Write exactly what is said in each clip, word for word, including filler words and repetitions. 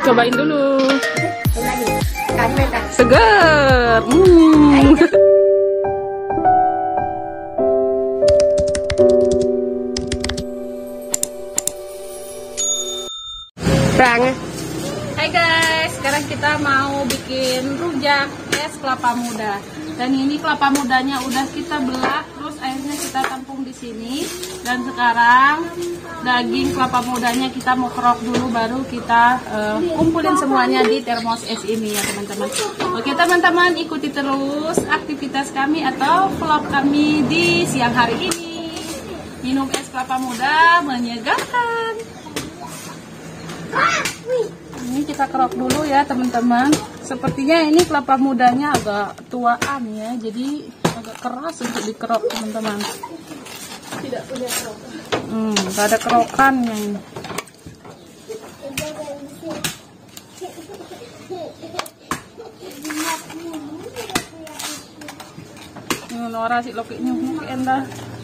Cobain dulu. Segar. Hmm. Hai guys, sekarang kita mau bikin rujak es kelapa muda. Dan ini kelapa mudanya udah kita belah, terus airnya kita tampung di sini. Dan sekarang daging kelapa mudanya kita mau kerok dulu, baru kita uh, kumpulin semuanya di termos es ini ya teman-teman. Oke teman-teman, ikuti terus aktivitas kami atau vlog kami di siang hari ini. Minum es kelapa muda menyegarkan. Ini kita kerok dulu ya teman-teman. Sepertinya ini kelapa mudanya agak tuaan ya, jadi agak keras untuk dikerok teman-teman. Tidak punya kerokan. Hmm, gak ada kerokannya ini. Ini Nora si loki nyuk endah.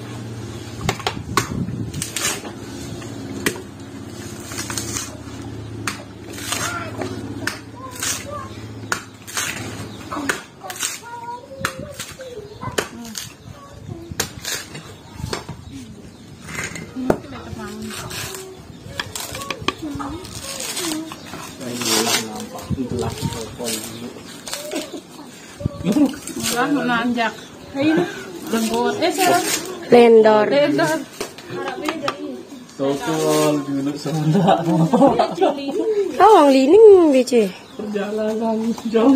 Orang menanjak, lembut, eh sekarang Lendor. lendor. Tokol dulu sebentar. Awang lining bici. Perjalanan jauh.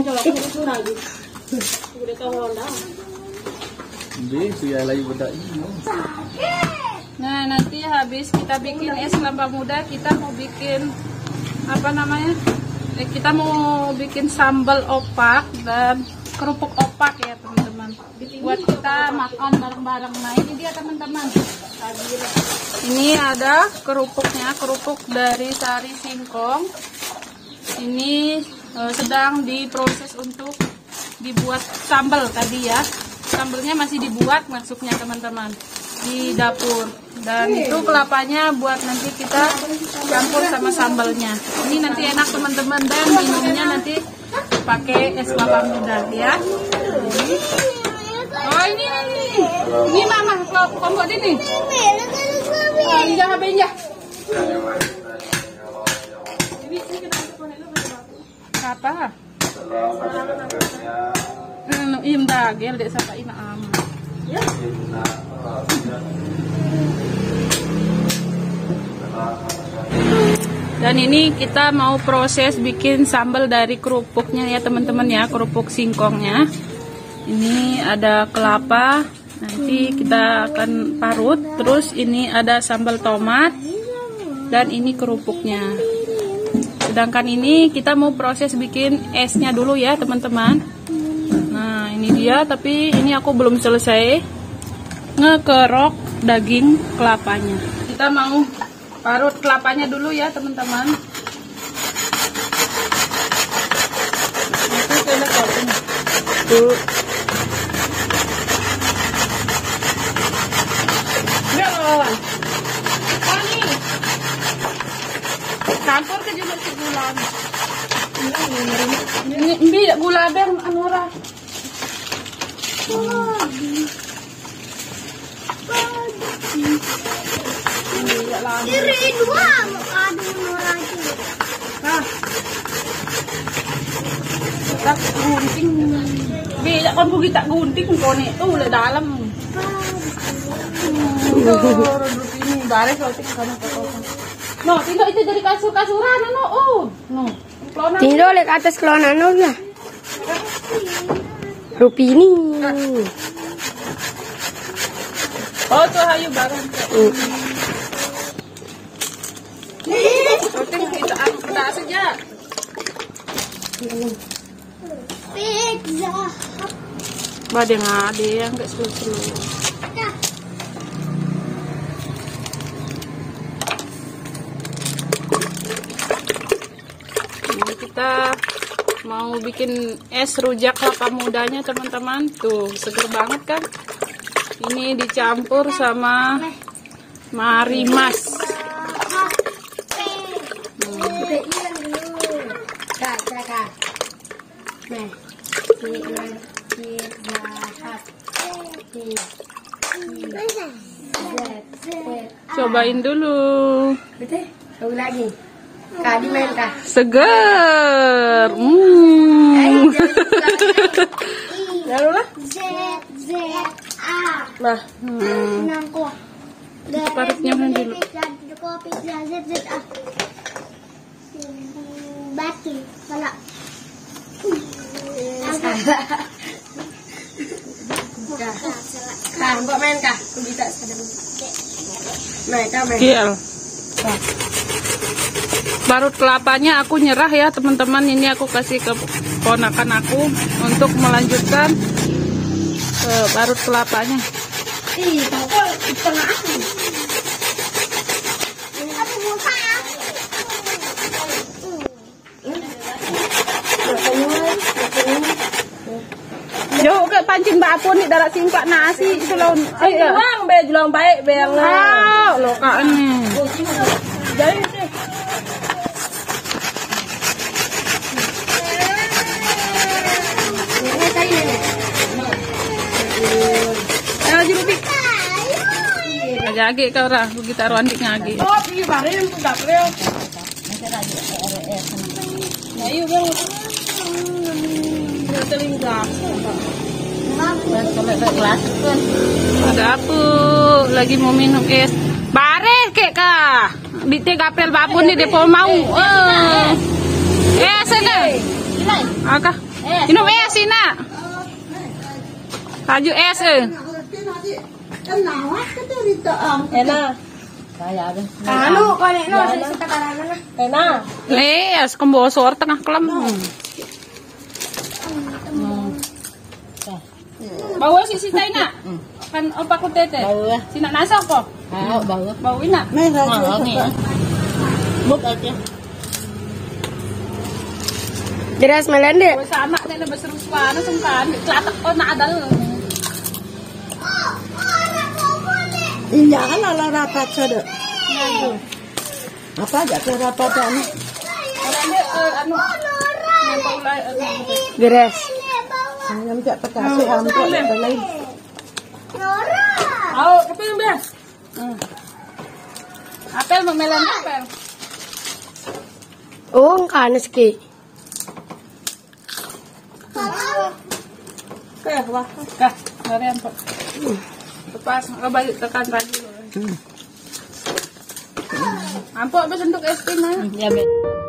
Jadi saya lagi beda ini. Nah nanti habis kita bikin es kelapa muda, kita mau bikin apa namanya? Eh, kita mau bikin sambal opak dan kerupuk opak ya teman-teman. Buat kita makan bareng-bareng. Nah ini dia teman-teman. Ini ada kerupuknya, kerupuk dari sari singkong. Ini eh, sedang diproses untuk dibuat sambal tadi ya. Sambalnya masih dibuat masuknya teman-teman di dapur. Dan itu kelapanya buat nanti kita campur sama sambalnya. Ini nanti enak teman-teman, dan minumnya nanti pakai es kelapa muda ya. Oh ini ini ini mama kompot ini. Oh, ini jangan benja. Apa? Hmm, im dagel dek sapa ina am. Ya. Dan ini kita mau proses bikin sambal dari kerupuknya ya teman-teman ya, kerupuk singkongnya. Ini ada kelapa, nanti kita akan parut. Terus ini ada sambal tomat, dan ini kerupuknya. Sedangkan ini kita mau proses bikin esnya dulu ya teman-teman. Nah ini dia, tapi ini aku belum selesai ngekerok daging kelapanya. Kita mau parut kelapanya dulu ya teman-teman. Itu kena potong. Tuh. Ya lawan. Ani. Campur ke juga si gula. Ini ini gula ber anu ora. Diri dua aduh nuraju. Nah. Tak gunting. Bila kon ku kita gunting kon itu le dalam. Dor ini baris roti kana potong. No, tindo itu dari kasur-kasuran no. Oh, no. Kelona. Tindo lek atas kelona no lah. Rupini. Oh, tuh hayu barang. Roti kita anu pedas saja. Pizza. Badeng ade yang enggak slow-slow. Ini kita mau bikin es rujak kelapa mudanya teman-teman. Tuh, seger banget kan? Ini dicampur sama marimas. Hmm. Kak, kak, kak. Nah, kita kita hat. Cobain dulu. Betul? Tahu lagi. Kak, di main kak. Seger. Hmm. Lalu lah. Z Z A. Nah, Hmm. Nangko. Parutnya kan dulu. Kopi Z Z A. Batu. Salah. kak, mbak main kak. Aku bisa sedang. Main, kak main. Kiel. Parut kelapanya aku nyerah ya teman-teman. Ini aku kasih ke ponakan aku untuk melanjutkan ke parut kelapanya. Ih, tahu kok di tengah aku. Aku buka. Jauh ke pancing bapun nih darat singkat nasi selon. Ayo. Bang, be julang baik, be yang Ah, lo kan nih. jadi sih. Ini saya ini. Ayo jurupik. Ngagi ke orang, kita ruan dik ngagi. Oh, pergi barin tuh gak perlu. Ayo bang. Terlinggah. Ada apa? Lagi mau minum es. Bare kek kah? Di tiga April bapun nih depo mau. Eh. Es sana. Aka. Minum es sini. Laju es eh. Enak. Anu, kau ni no, sini sekarang mana? Enak. Es kembosor tengah kelam. Bawa si si nak. Kan opa ku tete. Bawa. Sina nasa ko. Ah, bawa. Bawa ina. Ah, ni. Buk aja. Deras melende. Sa anak na nabaseruswa na sungkan. Klatak ko na adal. Iya kan ala rapat sudah. Apa aja ke rapat anu? Anu. Deras. Yang tak pekasi hampir lain. Nora. Au, kapil be. Apel memelan apel. Oh, kanes ki. Kaya ba? Kah, ngarian po. Lepas kabalik tekan tadi. Ampo ba sendok es krim na? Ya, be.